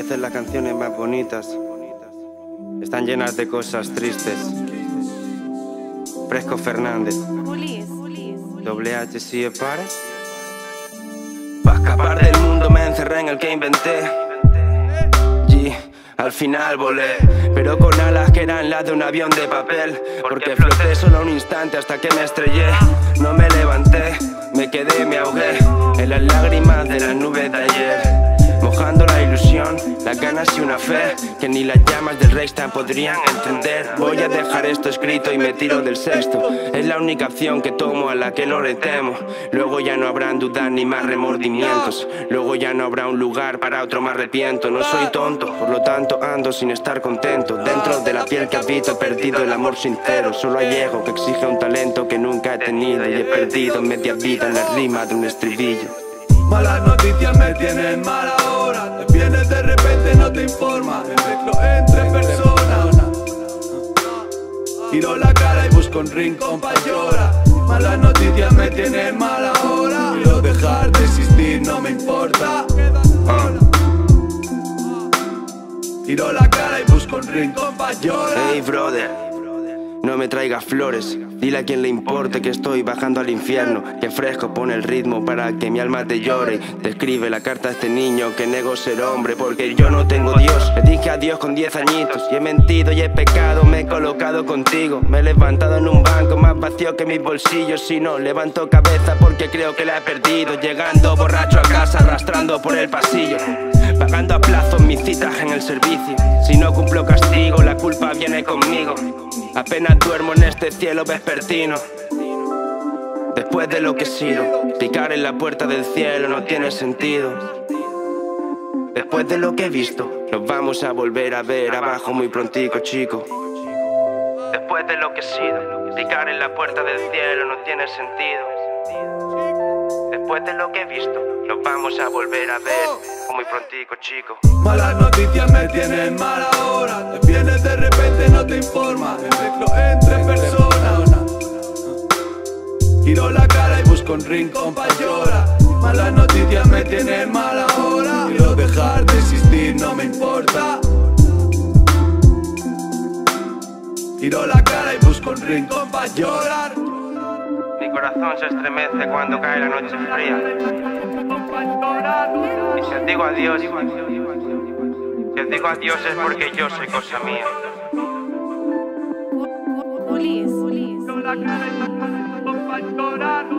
veces las canciones más bonitas están llenas de cosas tristes. Fresco Fernández, Doble H si es pare. Pa' escapar del mundo me encerré en el que inventé. Al final volé, pero con alas que eran las de un avión de papel, porque floté solo un instante hasta que me estrellé. No me levanté, me quedé, me ahogué en las lágrimas de las nubes de ayer, mojando la ilusión, las ganas y una fe que ni las llamas del Reichstag podrían encender. Voy a dejar esto escrito y me tiro del sexto. Es la única acción que tomo, a la que no le temo. Luego ya no habrán dudas ni más remordimientos. Luego ya no habrá un lugar para otro, me arrepiento. No soy tonto, por lo tanto ando sin estar contento. Dentro de la piel que habito he perdido el amor sincero. Solo hay ego que exige un talento que nunca he tenido, y he perdido media vida en la rima de un estribillo. Malas noticias me tienen mala hora. Te vienes de repente, no te informa. Me mezclo entre personas. Giro la cara y busco un rincón pa' llorar. Malas noticias me tienen mala hora. Quiero dejar de existir, no me importa. Giro la cara y busco un rincón pa' llorar. Hey brother, no me traigas flores. Dile a quien le importe que estoy bajando al infierno, que fresco pone el ritmo para que mi alma te llore. Te escribe la carta a este niño que nego ser hombre, porque yo no tengo Dios. Le dije adiós con 10 añitos y he mentido y he pecado. Me he colocado contigo, me he levantado en un banco más vacío que mis bolsillos. Si no levanto cabeza porque creo que la he perdido, llegando borracho a casa, arrastrando por el pasillo, pagando a plazos mis citas en el servicio. Si no cumplo castigo, la culpa viene conmigo. Apenas duermo en este cielo vespertino. Después de lo que he sido, picar en la puerta del cielo no tiene sentido. Después de lo que he visto, nos vamos a volver a ver abajo muy prontico, chico. Después de lo que he sido, picar en la puerta del cielo no tiene sentido. Después de lo que he visto, nos vamos a volver a ver muy prontico, chico. Malas noticias me tienen mala hora. Te vienes de repente, no te informa. Me mezclo entre personas. Giro la cara y busco un rincón pa' llorar. Malas noticias me tienen mala hora. Quiero dejar de existir, no me importa. Giro la cara y busco un rincón pa' llorar. Mi corazón se estremece cuando cae la noche fría. Y si os digo adiós, es porque yo soy cosa mía. Giro la cara y busco un rincón pa' llorar.